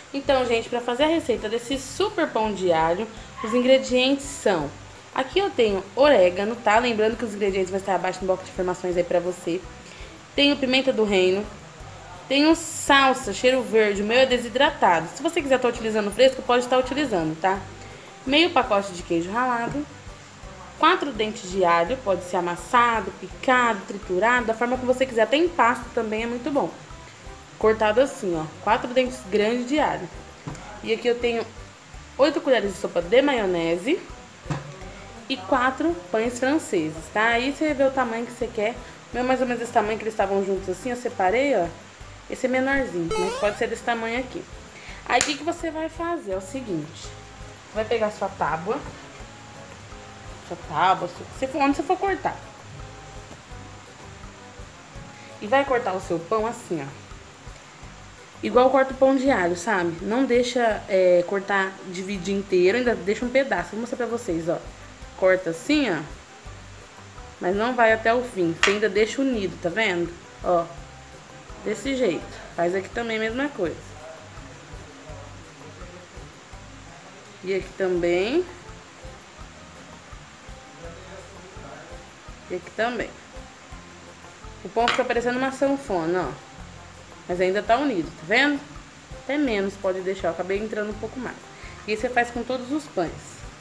Então, gente, para fazer a receita desse super pão de alho, os ingredientes são... Aqui eu tenho orégano, tá? Lembrando que os ingredientes vão estar abaixo no bloco de informações aí pra você. Tenho pimenta do reino. Tenho salsa, cheiro verde, o meu é desidratado. Se você quiser estar utilizando fresco, pode estar utilizando, tá? Meio pacote de queijo ralado. 4 dentes de alho, pode ser amassado, picado, triturado, da forma que você quiser. Até em pasta também é muito bom. Cortado assim, ó, 4 dentes grandes de alho. E aqui eu tenho 8 colheres de sopa de maionese e 4 pães franceses, tá? Aí você vê o tamanho que você quer. O meu é mais ou menos desse tamanho, que eles estavam juntos assim, eu separei, ó. Esse é menorzinho, mas pode ser desse tamanho aqui. Aí o que você vai fazer? É o seguinte, vai pegar sua tábua, onde você for cortar. E vai cortar o seu pão assim, ó. Igual corta o pão de alho, sabe? Não deixa cortar, dividir inteiro, ainda deixa um pedaço. Vou mostrar pra vocês, ó. Corta assim, ó. Mas não vai até o fim. Você ainda deixa unido, tá vendo? Ó. Desse jeito. Faz aqui também a mesma coisa. E aqui também. E aqui também. O pão fica parecendo uma sanfona, ó. Mas ainda tá unido, tá vendo? Até menos pode deixar, eu acabei entrando um pouco mais. E aí você faz com todos os pães.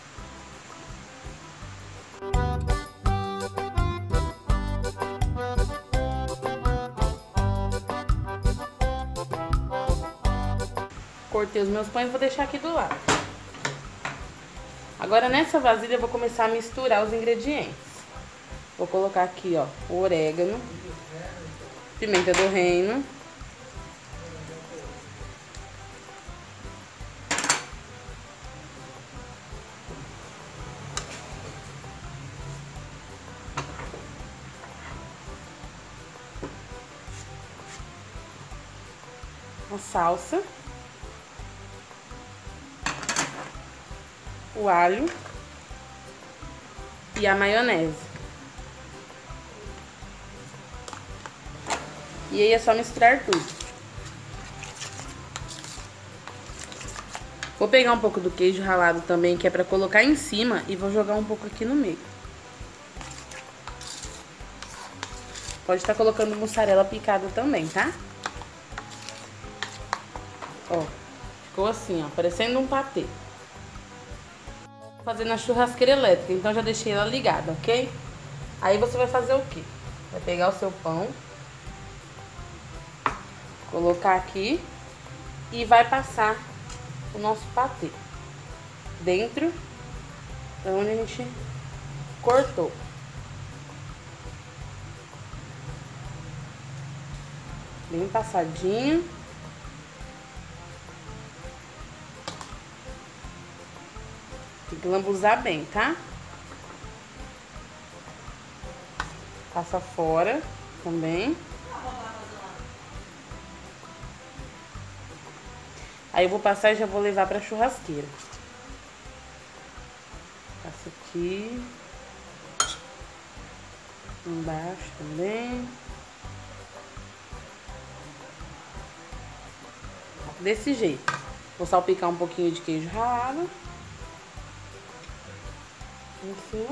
Cortei os meus pães e vou deixar aqui do lado. Agora nessa vasilha eu vou começar a misturar os ingredientes. Vou colocar aqui, ó, o orégano, pimenta do reino, a salsa, o alho e a maionese. E aí é só misturar tudo. Vou pegar um pouco do queijo ralado também, que é pra colocar em cima, e vou jogar um pouco aqui no meio. Pode estar colocando mussarela picada também, tá? Ó, ficou assim, ó, parecendo um patê. Vou fazer na churrasqueira elétrica, então já deixei ela ligada, ok? Aí você vai fazer o quê? Vai pegar o seu pão, colocar aqui e vai passar o nosso patê dentro da onde a gente cortou. Bem passadinho. Tem que lambuzar bem, tá? Passa fora também. Aí eu vou passar e já vou levar pra churrasqueira. Passa aqui. Embaixo também. Desse jeito. Vou salpicar um pouquinho de queijo ralado. Assim.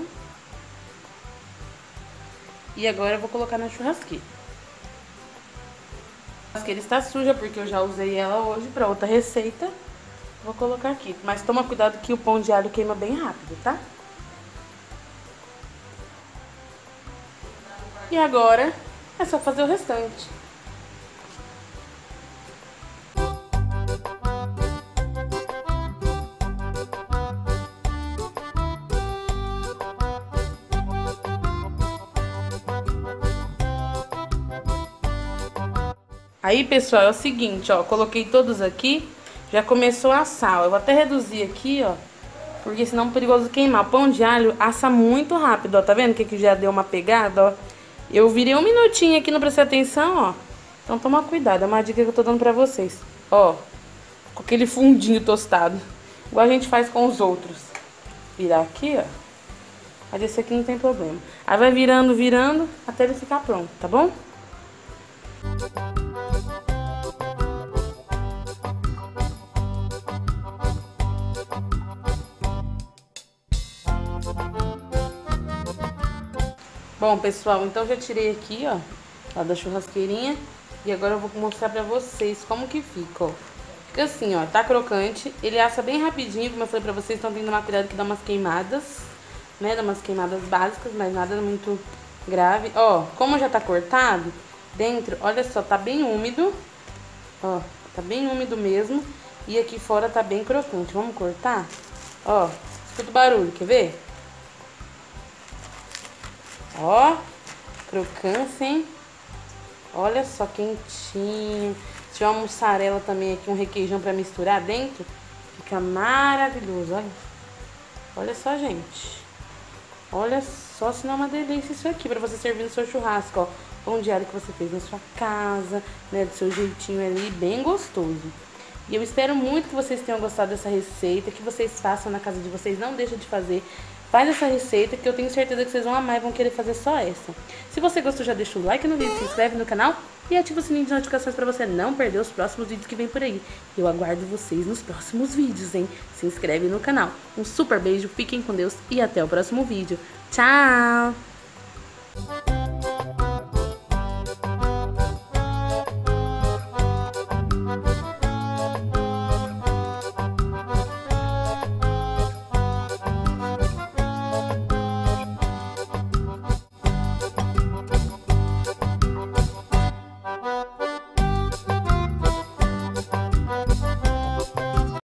E agora eu vou colocar na churrasqueira. A churrasqueira está suja porque eu já usei ela hoje para outra receita. Vou colocar aqui. Mas toma cuidado que o pão de alho queima bem rápido, tá? E agora é só fazer o restante. Aí, pessoal, é o seguinte, ó, coloquei todos aqui, já começou a assar. Eu vou até reduzir aqui, ó, porque senão é perigoso queimar. O pão de alho assa muito rápido, ó, tá vendo que já deu uma pegada, ó? Eu virei um minutinho aqui, não prestei atenção, ó. Então toma cuidado, é uma dica que eu tô dando pra vocês. Ó, com aquele fundinho tostado, igual a gente faz com os outros. Virar aqui, ó. Mas esse aqui não tem problema. Aí vai virando, virando, até ele ficar pronto, tá bom? Bom, pessoal, então já tirei aqui, ó, lá da churrasqueirinha. E agora eu vou mostrar pra vocês como que fica, ó. Fica assim, ó, tá crocante. Ele assa bem rapidinho, como eu falei pra vocês, então tem que tomar cuidado que dá umas queimadas, né? Dá umas queimadas básicas, mas nada muito grave. Ó, como já tá cortado, dentro, olha só, tá bem úmido. Ó, tá bem úmido mesmo. E aqui fora tá bem crocante. Vamos cortar? Ó, escuta o barulho, quer ver? Ó, crocância, hein? Olha só, quentinho. Se tiver uma mussarela também aqui, um requeijão pra misturar dentro, fica maravilhoso, olha. Olha só, gente. Olha só se não é uma delícia isso aqui pra você servir no seu churrasco, ó. Pão diário que você fez na sua casa, né, do seu jeitinho ali, bem gostoso. E eu espero muito que vocês tenham gostado dessa receita, que vocês façam na casa de vocês, não deixem de fazer. Faz essa receita que eu tenho certeza que vocês vão amar e vão querer fazer só essa. Se você gostou, já deixa o like no vídeo, se inscreve no canal e ativa o sininho de notificações para você não perder os próximos vídeos que vem por aí. Eu aguardo vocês nos próximos vídeos, hein? Se inscreve no canal. Um super beijo, fiquem com Deus e até o próximo vídeo. Tchau!